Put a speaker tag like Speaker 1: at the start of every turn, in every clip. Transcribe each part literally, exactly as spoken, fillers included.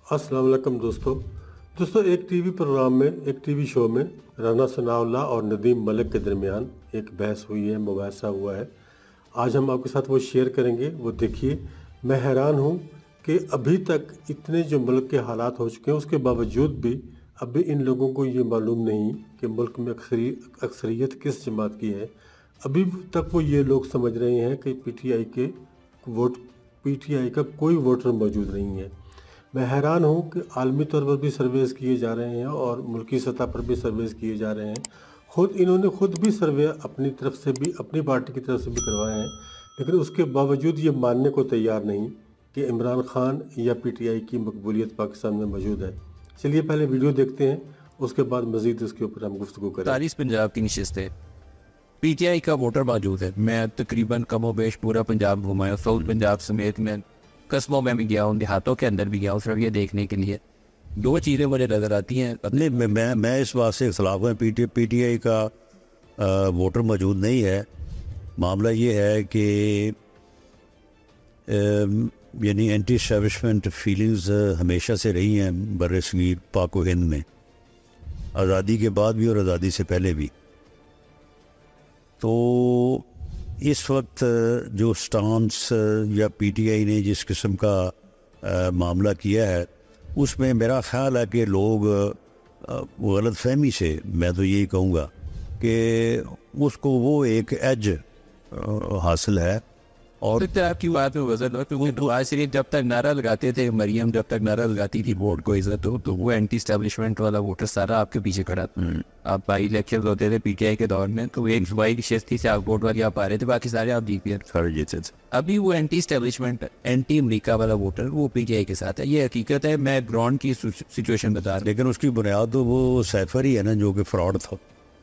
Speaker 1: अस्सलाम वालेकुम दोस्तों दोस्तों एक टीवी प्रोग्राम में एक टीवी शो में राना सनाउल्लाह और नदीम मलिक के दरमियान एक बहस हुई है, मुबाहिसा हुआ है। आज हम आपके साथ वो शेयर करेंगे, वो देखिए। मैं हैरान हूँ कि अभी तक इतने जो मुल्क के हालात हो चुके हैं उसके बावजूद भी अभी इन लोगों को ये मालूम नहीं कि मुल्क में अक्सरी अक्सरियत किस जमात की है। अभी तक वो ये लोग समझ रहे हैं कि पीटीआई के वोट पीटीआई का कोई वोटर मौजूद नहीं है। मैं हैरान हूँ कि आलमी तौर पर भी सर्वेस किए जा रहे हैं और मुल्की सतह पर भी सर्वेस किए जा रहे हैं। खुद इन्होंने खुद भी सर्वे अपनी तरफ से भी, अपनी पार्टी की तरफ से भी करवाए हैं, लेकिन उसके बावजूद ये मानने को तैयार नहीं कि इमरान खान या पीटीआई की मकबूलियत पाकिस्तान में मौजूद है। चलिए पहले वीडियो देखते हैं, उसके बाद मज़ीद इसके ऊपर हम गुफ्तगू करें।
Speaker 2: तारीस पंजाब की नशिस्त है, पीटीआई का वोटर मौजूद है। मैं तकरीबन कमो बेश पूरा पंजाब घुमाया, साउथ पंजाब समेत मैं कस्बों में भी गया हूँ, देहातों के अंदर भी गया हूँ, सिर्फ ये देखने के लिए। दो चीज़ें मुझे नज़र आती हैं।
Speaker 3: नहीं, मैं मैं मैं इस बात से खिलाफ हूँ। पी टी पीटीआई का आ, वोटर मौजूद नहीं है। मामला ये है कि यानी एंटी एस्टैब्लिशमेंट फीलिंग्स हमेशा से रही हैं बर सगीर पाक व हिंद में, आज़ादी के बाद भी और आज़ादी से पहले भी। तो इस वक्त जो स्टांस या पीटीआई ने जिस किस्म का आ, मामला किया है, उसमें मेरा ख़्याल है कि लोग गलत फहमी से, मैं तो यही कहूँगा कि उसको वो एक एज हासिल है। और
Speaker 2: तो आपकी बात में वजन हो, क्योंकि तो आज सिर्फ जब तक नारा लगाते थे, मरियम जब तक नारा लगाती थी वोट को इज्जत हो, तो वो एंटी स्टैब्लिशमेंट वाला वोटर सारा आपके पीछे खड़ा था। आप बाई इलेक्शन होते थे पीटीआई के दौर में, तो एक बाई की शिस्ती से आप वोट वाली आप आ रहे थे, बाकी सारे आप जीत गए।
Speaker 3: सारे जीते थे।
Speaker 2: अभी वो एंटी स्टैब्लिशमेंट, एंटी अमरीका वाला वोटर वो पीटीआई के साथ है। ये हकीकत है, मैं ग्राउंड की सिचुएशन बता रहा हूँ।
Speaker 3: लेकिन उसकी बुनियाद तो वो सैफर ही है ना, जो कि फ्रॉड था।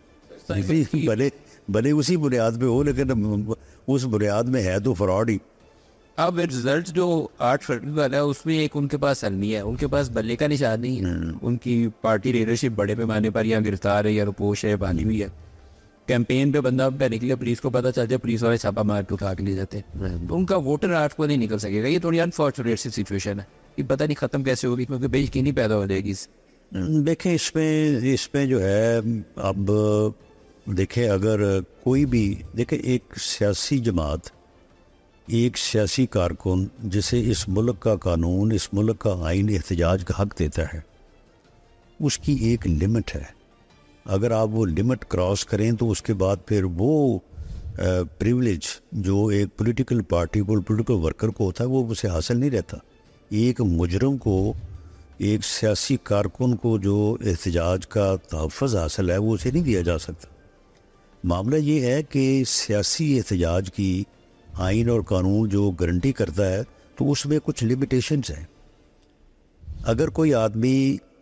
Speaker 3: भले भले उसी बुनियाद पे हो, लेकिन उस बुनियाद में है तो फ्रॉड ही।
Speaker 2: अब रिजल्ट जो आठ फरवरी वाला है, उसमें एक उनके पास हल नहीं है, उनके पास बल्ले का निशान नहीं है। उनकी पार्टी लीडरशिप बड़े पैमाने पर या गिरफ्तार है या रुपोश है, बानी हुई है। कैंपेन पे बंदा पहले के लिए पुलिस को पता चल जाए, पुलिस वाले छापा मार के उठा के ले जाते हैं। तो उनका वोटर आठ को नहीं निकल सकेगा। ये थोड़ी अनफॉर्चुनेट सी सिचुएशन है, ये पता नहीं ख़त्म कैसे होगी, क्योंकि बेयकीनी पैदा हो जाएगी।
Speaker 3: देखें, इसमें इसमें जो है, अब देखें, अगर कोई भी देखें, एक सियासी जमात, एक सियासी कारकुन जिसे इस मुल्क का कानून, इस मुल्क का आइन एहतजाज का हक देता है, उसकी एक लिमिट है। अगर आप वो लिमिट क्रॉस करें तो उसके बाद फिर वो प्रिविलेज जो एक पॉलिटिकल पार्टी को, पॉलिटिकल वर्कर को होता है, वो उसे हासिल नहीं रहता। एक मुजरम को, एक सियासी कारकुन को जो एहतजाज का तहफ़्फ़ुज़ हासिल है, वो उसे नहीं दिया जा सकता। मामला ये है कि सियासी एहतजाज की आइन और कानून जो गारंटी करता है, तो उसमें कुछ लिमिटेशंस हैं। अगर कोई आदमी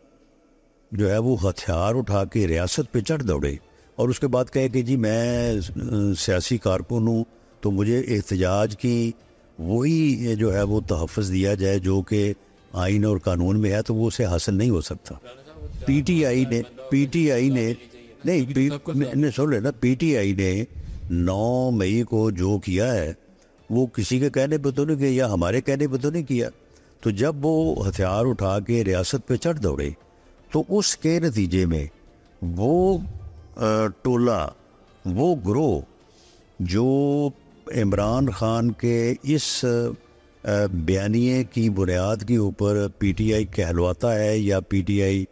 Speaker 3: जो है वो हथियार उठा के रियासत पे चढ़ दौड़े और उसके बाद कहे कि जी मैं सियासी कारकुन हूँ, तो मुझे एहतजाज की वही जो है वो तहफ़्फ़ुज़ दिया जाए जो कि आइन और कानून में है, तो वो उसे हासिल नहीं हो सकता। पीटीआई ने पीटीआई ने नहीं पी सुन लेना, पीटीआई ने नौ मई को जो किया है वो किसी के कहने पर तो नहीं किया, या हमारे कहने पर तो नहीं किया। तो जब वो हथियार उठा के रियासत पे चढ़ दौड़े, तो उसके नतीजे में वो टोला, वो ग्रोह जो इमरान खान के इस बयानिए की बुनियाद के ऊपर पीटीआई कहलवाता है या पीटीआई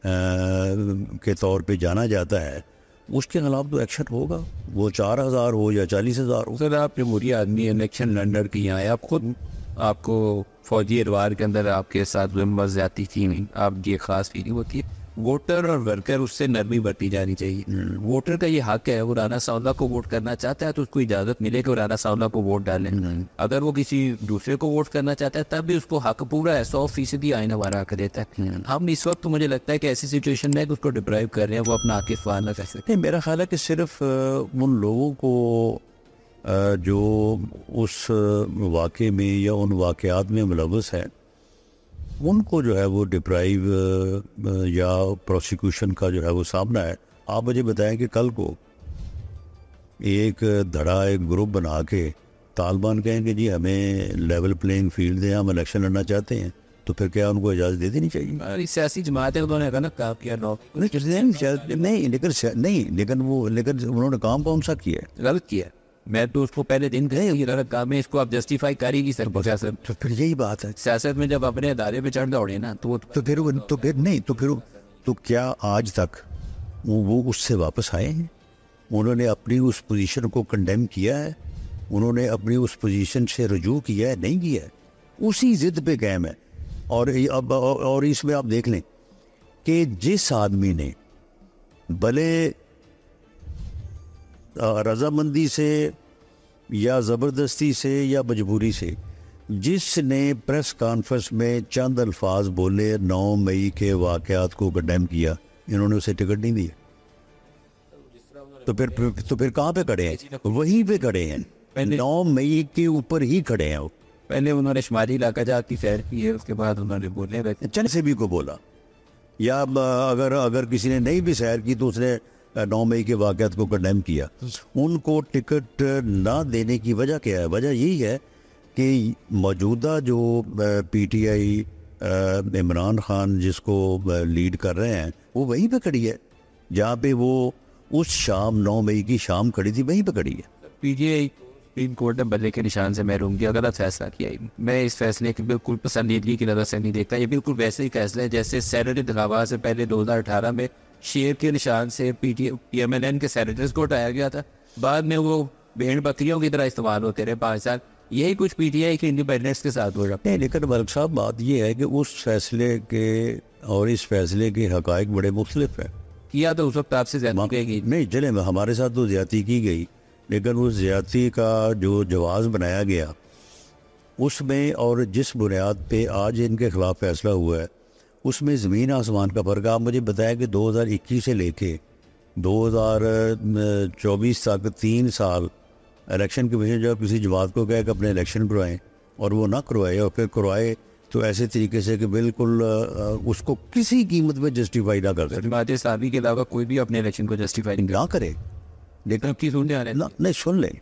Speaker 3: के तौर पे जाना जाता है, उसके खिलाफ तो एक्शन होगा, वो चार हज़ार हो या चालीस हज़ार हो।
Speaker 2: सर, आप जमहूरी आदमी, इलेक्शन लड़ने की आए, आप खुद आपको फौजी एतवार के अंदर आपके साथ ज्यादती थी, आप ये खास फीलिंग होती है। वोटर और वर्कर, उससे नरमी बरती जानी चाहिए। वोटर का ये हक है, वो राना साउल्लाह को वोट करना चाहता है तो उसको इजाज़त मिले कि वो राना साउल्लाह को वोट डालें। अगर वो किसी दूसरे को वोट करना चाहता है तब भी उसको हक पूरा है, सौ फीसदी आइन हमारा हक देता है। हम इस वक्त तो मुझे लगता है कि ऐसी सिचुएशन में उसको डिप्राइव कर रहे हैं, वो अपना हक इस्तेमाल ना कर सकते।
Speaker 3: मेरा ख्याल है कि सिर्फ उन लोगों को जो उस वाक़े में या उन वाक़यात में मुलव्वस है, उनको जो है वो डिप्राइव या प्रोसिक्यूशन का जो है वो सामना है। आप मुझे बताएं कि कल को एक धड़ा, एक ग्रुप बना के तालिबान कहेंगे जी हमें लेवल प्लेइंग फील्ड दें, हम इलेक्शन लड़ना चाहते हैं, तो फिर क्या उनको इजाज़त दे देनी चाहिए?
Speaker 2: हमारी सियासी जमात है, उन्होंने गलत काम किया, नौ
Speaker 3: नहीं नहीं नहीं, लेकिन नहीं लेकिन वो लेकिन उन्होंने काम कौन सा किया है?
Speaker 2: गलत किया। मैं तो उसको पहले दिन गए ये गलत काम है, इसको आप जस्टिफाई कर ही नहीं सकते। सियासत
Speaker 3: तो फिर यही बात है,
Speaker 2: सियासत में जब अपने अदारे पे चढ़ दौड़े ना तो वो
Speaker 3: तो फिर वो- तो फिर नहीं तो फिर तो क्या आज तक वो वो उससे वापस आए हैं? उन्होंने अपनी उस पोजीशन को कंडेम किया है? उन्होंने अपनी उस पोजीशन से रुजू किया है? नहीं किया है, उसी जिद पे कायम है। और ये अब और इसमें आप देख लें कि जिस आदमी ने भले अ, रजामंदी से या ज़बरदस्ती से या मजबूरी से, जिसने प्रेस कॉन्फ्रेंस में चंद अल्फाज बोले, नौ मई के वाक़यात को कंडेम किया, इन्होंने उसे टिकट नहीं दिया। तो फिर तो फिर कहाँ पे खड़े हैं? वहीं पे खड़े हैं, नौ मई के ऊपर ही खड़े हैं वो।
Speaker 2: पहले उन्होंने शुमारी इलाका जाती सैर की है, उसके बाद उन्होंने बोले रहते
Speaker 3: चंद से भी को बोला, या अब अगर अगर किसी ने नहीं भी सैर की तो उसने नौ मई के वाक़यात को कंडेम किया। उनको टिकट ना देने की वजह क्या है? वजह यही है कि मौजूदा जो पीटीआई इमरान खान जिसको लीड कर रहे हैं वो वहीं पे खड़ी है, जहाँ पे वो उस शाम नौ मई की शाम खड़ी थी, वहीं पे खड़ी है।
Speaker 2: पीटीआई सुप्रीम कोर्ट ने बदले के निशान से महरूम किया, गलत फैसला किया है। मैं इस फैसले की बिल्कुल पसंदीदगी की नज़र से नहीं देखता। ये बिल्कुल वैसे ही फैसला है जैसे सैनेट इंतखाबात से पहले दो हज़ार अठारह में शेर के निशान से पीटी पीएमएलएन के सैनेटर्स को हटाया गया था, बाद में वो भेड़ बकरियों की तरह इस्तेमाल होते रहे पाँच साल। यही कुछ पीटीआई के इंडिपेंडेंस के साथ हो रहा
Speaker 3: नहीं, लेकिन मलिक साहब बात यह है कि उस फैसले के और इस फैसले के हकायक बड़े मुख्तलिफ हैं।
Speaker 2: किया तो उस वक्त आपसे ज्यादा की
Speaker 3: नहीं चले में हमारे साथ तो ज्यादती की गई, लेकिन उस ज्यादती का जो जवाब बनाया गया उसमें और जिस बुनियाद पे आज इनके खिलाफ फैसला हुआ है उसमें ज़मीन आसमान का फ़र्क। आप मुझे बताया कि दो हज़ार इक्कीस से लेके दो हज़ार चौबीस तक तीन साल इलेक्शन कमीशन जब किसी जमात को कहे कि अपने इलेक्शन करवाएं और वो ना करवाए और फिर करवाए तो ऐसे तरीके से कि बिल्कुल उसको किसी कीमत पे जस्टिफाई ना कर सके।
Speaker 2: जमात इस्लामी के अलावा कोई भी अपने इलेक्शन को जस्टिफाई नहीं
Speaker 3: ना करे,
Speaker 2: लेकिन अब की सुनने आ रहे
Speaker 3: ना नहीं सुन ले,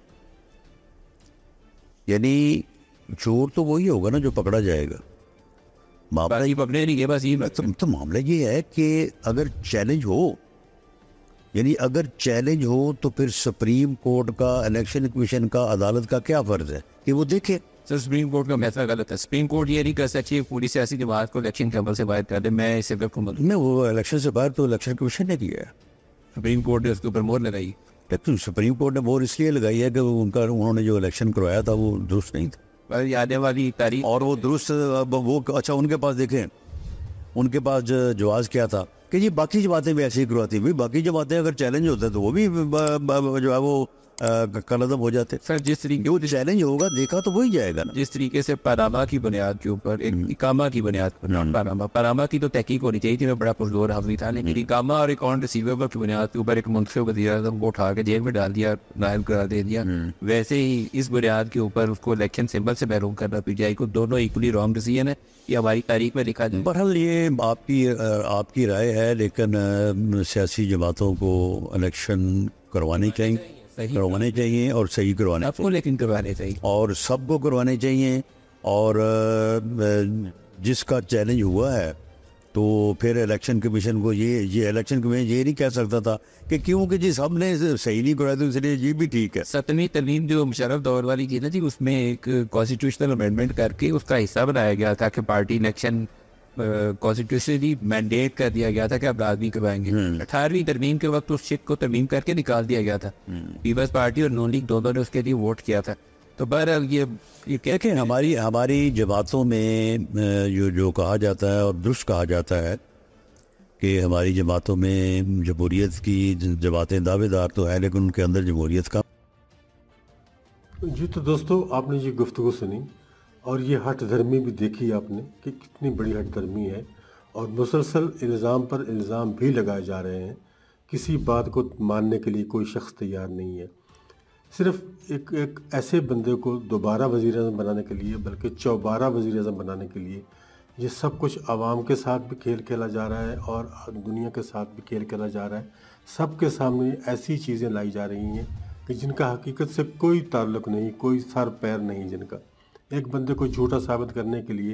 Speaker 3: यानी चोर तो वही होगा ना जो पकड़ा जाएगा। मामला
Speaker 2: बाकी पकड़े नहीं है बस ये
Speaker 3: तो, तो मामला ये है कि अगर चैलेंज हो, यानी अगर चैलेंज हो तो फिर सुप्रीम कोर्ट का, इलेक्शन कमीशन का, अदालत का क्या फर्ज है कि वो देखे।
Speaker 2: सर सुप्रीम कोर्ट का फैसला गलत है। सुप्रीम कोर्ट ये नहीं कर सकती पूरी सियासी जमात को इलेक्शन के अमल से बाहर कर दे। मैं इसे बिल्कुल मतलब
Speaker 3: नहीं, वो इलेक्शन से बाहर तो इलेक्शन कमीशन ने किया है,
Speaker 2: सुप्रीम कोर्ट ने उसके ऊपर मोहर लगाई।
Speaker 3: लेकिन सुप्रीम कोर्ट ने मोहर इसलिए लगाई है कि उनका उन्होंने जो इलेक्शन करवाया था वो दुरुस्त नहीं था,
Speaker 2: पर आने वाली तारीख
Speaker 3: और वो दुरुस्त वो अच्छा उनके पास देखें, उनके पास जवाब क्या था कि ये बाकी जमातें भी ऐसे ही करवाती, भाई बाकी जमातें अगर चैलेंज होता है तो वो भी जो है वो कलअदम हो जाते।
Speaker 2: सर जिस तरीके
Speaker 3: जो चैलेंज होगा देखा तो वही जाएगा ना।
Speaker 2: जिस तरीके से पनामा की बुनियाद के ऊपर एक इकामा की बुनियाद पर पनामा पनामा की तो तहकीक होनी चाहिए थी, मैं बड़ा पुरजोर हावी था, लेकिन इकामा और अकाउंट रिसीवेबल की बुनियाद के ऊपर एक मुंतखब वज़ीर आज़म को उठा के जेल में डाल दिया, नायब करार दे दिया। वैसे ही इस बुनियाद के ऊपर उसको इलेक्शन सिंबल से महरूम करना पीटीआई को, दोनों इक्वली रॉन्ग डिसीजन है। ये हमारी तारीख में लिखा जाए।
Speaker 3: बहरहाल ये आपकी आपकी राय है, लेकिन सियासी जमातों को इलेक्शन करवाने चाहिए, करवाने चाहिए और सही करवाने
Speaker 2: आपको लेकिन करवाने चाहिए
Speaker 3: और सबको करवाने चाहिए। और जिसका चैलेंज हुआ है तो फिर इलेक्शन कमीशन को ये ये इलेक्शन कमीशन ये नहीं कह सकता था कि क्योंकि जी सबने सही नहीं करवाया तो इसलिए ये भी ठीक है।
Speaker 2: सतवीं तरमीम जो मुशर्रफ दौर वाली की ना जी, उसमें एक कॉन्स्टिट्यूशनल अमेंडमेंट करके उसका हिस्सा बनाया गया था कि पार्टी इलेक्शन कॉन्स्टिट्यूशनली मैंडेट कर दिया गया था कि अब लाजमी करवाएंगे। अठारहवीं तरमीम के वक्त उस शिक को तरमीम करके निकाल दिया गया था। पीपल्स पार्टी और नून लीग दोनों ने उसके लिए वोट किया था। तो बहरहाल ये ये
Speaker 3: देखें हमारी हमारी जमातों में जो जो कहा जाता है और दुरुस्त कहा जाता है कि हमारी जमातों में जमहूरियत की जमातें दावेदार तो है लेकिन उनके अंदर जमहूरियत का।
Speaker 1: जी तो दोस्तों आपने ये गुफ्तगू सुनी और ये हट धर्मी भी देखी आपने कि कितनी बड़ी हट धर्मी है, और मुसलसल इल्ज़ाम पर इल्ज़ाम भी लगाए जा रहे हैं। किसी बात को मानने के लिए कोई शख्स तैयार नहीं है। सिर्फ एक एक ऐसे बंदे को दोबारा वज़ीर आज़म बनाने के लिए, बल्कि चौबारा वज़ीर आज़म बनाने के लिए ये सब कुछ आवाम के साथ भी खेल खेला जा रहा है और दुनिया के साथ भी खेल खेला जा रहा है। सबके सामने ऐसी चीज़ें लाई जा रही हैं कि जिनका हकीकत से कोई ताल्लुक़ नहीं, कोई सर पैर नहीं जिनका। एक बंदे को झूठा साबित करने के लिए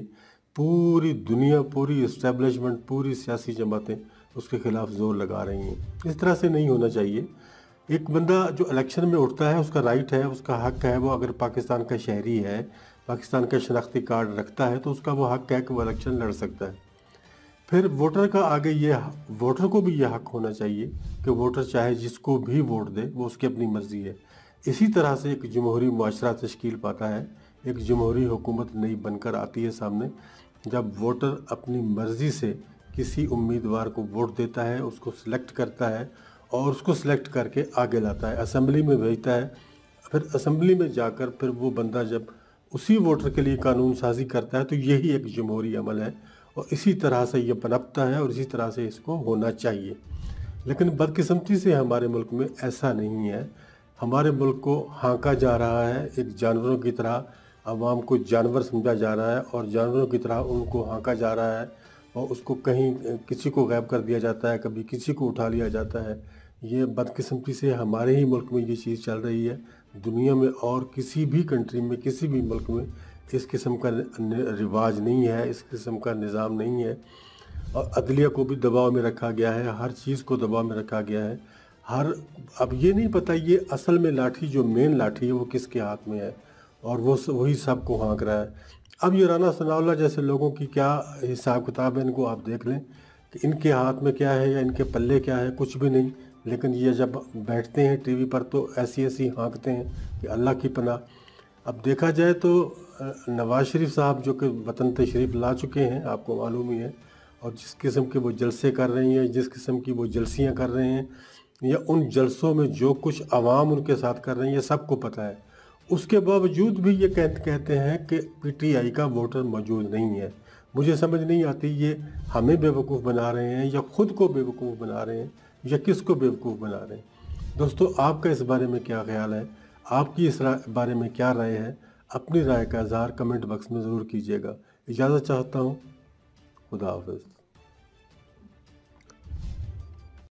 Speaker 1: पूरी दुनिया, पूरी इस्टेब्लिशमेंट, पूरी सियासी जमातें उसके खिलाफ जोर लगा रही हैं। इस तरह से नहीं होना चाहिए। एक बंदा जो इलेक्शन में उठता है उसका राइट है, उसका हक है, वो अगर पाकिस्तान का शहरी है, पाकिस्तान का शनाख्ती कार्ड रखता है तो उसका वो हक है कि वो इलेक्शन लड़ सकता है। फिर वोटर का आगे ये, वोटर को भी ये हक होना चाहिए कि वोटर चाहे जिसको भी वोट दे, वो उसकी अपनी मर्ज़ी है। इसी तरह से एक जमहूरी मुआशरा तश्कील पाता है, एक जमहूरी हुकूमत नई बनकर आती है सामने, जब वोटर अपनी मर्ज़ी से किसी उम्मीदवार को वोट देता है, उसको सिलेक्ट करता है और उसको सिलेक्ट करके आगे लाता है, असेंबली में भेजता है। फिर असेंबली में जाकर फिर वो बंदा जब उसी वोटर के लिए कानून साजी करता है तो यही एक जमहूरी अमल है और इसी तरह से ये पनपता है और इसी तरह से इसको होना चाहिए। लेकिन बदकिस्मती से हमारे मुल्क में ऐसा नहीं है। हमारे मुल्क को हाँका जा रहा है, एक जानवरों की तरह आवाम को जानवर समझा जा रहा है और जानवरों की तरह उनको हाँका जा रहा है और उसको कहीं किसी को गायब कर दिया जाता है, कभी किसी को उठा लिया जाता है। ये बदकिस्मती से हमारे ही मुल्क में ये चीज़ चल रही है। दुनिया में और किसी भी कंट्री में, किसी भी मुल्क में इस किस्म का रिवाज नहीं है, इस किस्म का निज़ाम नहीं है। और अदलिया को भी दबाव में रखा गया है, हर चीज़ को दबाव में रखा गया है। हर अब ये नहीं पता ये असल में लाठी, जो मेन लाठी है वो किसके हाथ में है और वो वही सबको हाँक रहा है। अब ये राना सनाउल्लाह जैसे लोगों की क्या हिसाब किताब है, इनको आप देख लें कि इनके हाथ में क्या है या इनके पल्ले क्या है, कुछ भी नहीं। लेकिन ये जब बैठते हैं टीवी पर तो ऐसी ऐसी हाँकते हैं कि अल्लाह की पनाह। अब देखा जाए तो नवाज़ शरीफ साहब जो कि वतन तशरीफ़ ला चुके हैं, आपको मालूम ही है, और जिस किस्म के वो जलसे कर रहे हैं, जिस किस्म की वो जलसियाँ कर रहे हैं, या उन जलसों में जो कुछ आवाम उनके साथ कर रही है, ये सबको पता है। उसके बावजूद भी ये कहते कहते हैं कि पीटीआई का वोटर मौजूद नहीं है। मुझे समझ नहीं आती ये हमें बेवकूफ़ बना रहे हैं या ख़ुद को बेवकूफ़ बना रहे हैं या किसको बेवकूफ़ बना रहे हैं। दोस्तों, आपका इस बारे में क्या ख्याल है? आपकी इस बारे में क्या राय है? अपनी राय का इज़हार कमेंट बॉक्स में ज़रूर कीजिएगा। इजाज़त चाहता हूँ। खुदा हाफ़िज़।